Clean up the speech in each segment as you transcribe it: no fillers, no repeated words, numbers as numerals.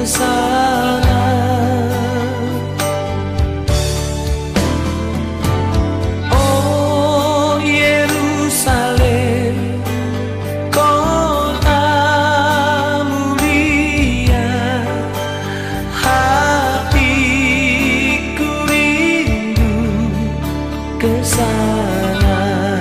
sana. Oh Yerusalem, kota mulia, hatiku rindu ke sana.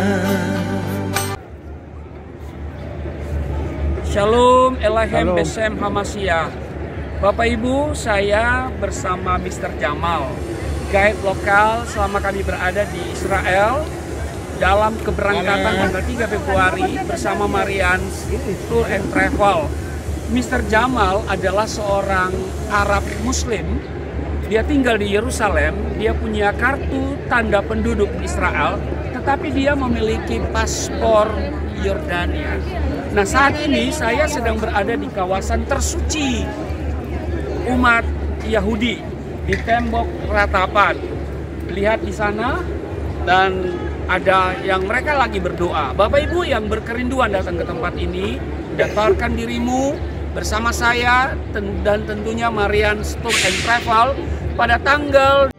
Shalom, Elahem, Besem, Hamasiyah. Bapak Ibu, saya bersama Mr. Jamal, guide lokal selama kami berada di Israel dalam keberangkatan tanggal 3 Februari bersama Marians Tour and Travel. Mr. Jamal adalah seorang Arab Muslim. Dia tinggal di Yerusalem, dia punya kartu tanda penduduk Israel, tetapi dia memiliki paspor Yordania. Nah, saat ini saya sedang berada di kawasan tersuci umat Yahudi di tembok ratapan. Lihat di sana, dan ada yang mereka lagi berdoa. Bapak Ibu yang berkerinduan datang ke tempat ini, daftarkan dirimu bersama saya dan tentunya Marians Tour and Travel pada tanggal.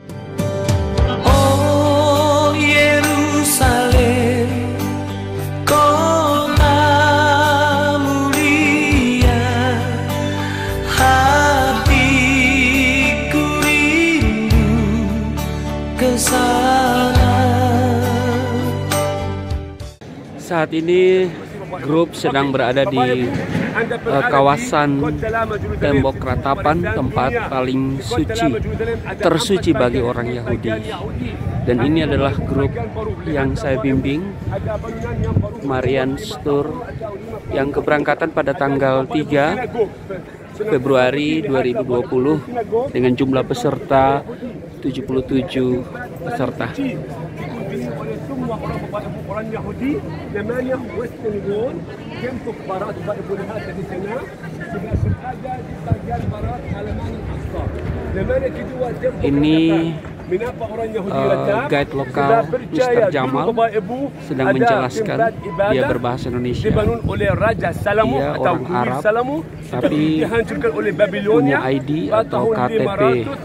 Oh Yerusalem, kota mulia, hatiku rindu ke sana. Saat ini grup sedang berada di kawasan tembok ratapan, tempat paling suci, tersuci bagi orang Yahudi. Dan ini adalah grup yang saya bimbing, Marians Tour, yang keberangkatan pada tanggal 3 Februari 2020 dengan jumlah peserta 77 peserta. semua orang Yahudi namanya Western Wall, bentuk barat Ibu lihat di sana sudah ada di bagian barat halaman Al-Aqsa. Namanya kedua ini guide lokal Mr. Jamal sedang menjelaskan. Dia berbahasa Indonesia. Dia orang Arab, tapi punya ID atau KTP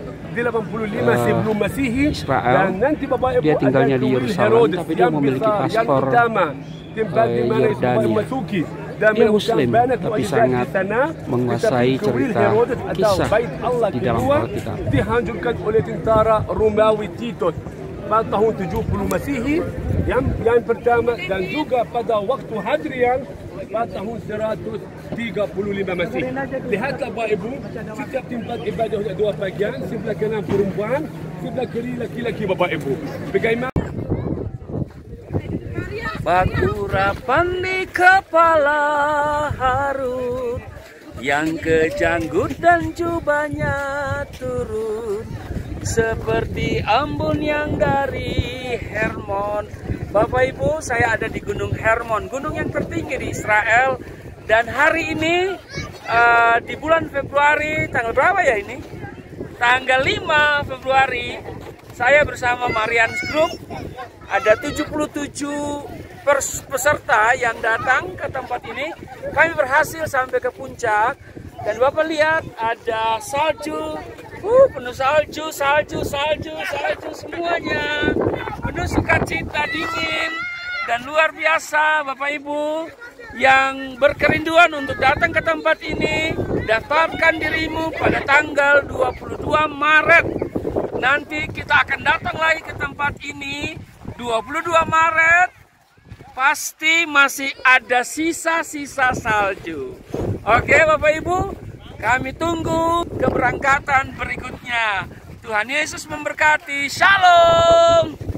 Israel. Dia tinggalnya di Yerusalem, tapi dia memiliki paspor Yordania. Dia Muslim, tapi sangat menguasai cerita kisah di dalam Alkitab. Dihancurkan oleh tentara Romawi Titus pada tahun 70 Masehi yang pertama, dan juga pada waktu Hadrian pada tahun 135 Masehi. Lihat Bapak Ibu, setiap tempat ibadah ada dua bagian, sebelah kanan perempuan, sebelah kiri laki-laki Bapak Ibu. Bagaimana? Batu rapan di kepala Harun, yang kejanggut dan jubahnya turun seperti embun yang dari Hermon. Bapak Ibu, saya ada di Gunung Hermon, gunung yang tertinggi di Israel. Dan hari ini di bulan Februari, tanggal berapa ya ini? Tanggal 5 Februari, saya bersama Marians Group, ada 77 peserta yang datang ke tempat ini. Kami berhasil sampai ke puncak, dan Bapak lihat ada salju, penuh salju semuanya, penuh sukacita, dingin dan luar biasa. Bapak Ibu yang berkerinduan untuk datang ke tempat ini, daftarkan dirimu pada tanggal 22 Maret. Nanti kita akan datang lagi ke tempat ini 22 Maret. Pasti masih ada sisa-sisa salju. Oke Bapak Ibu, kami tunggu keberangkatan berikutnya. Tuhan Yesus memberkati. Shalom.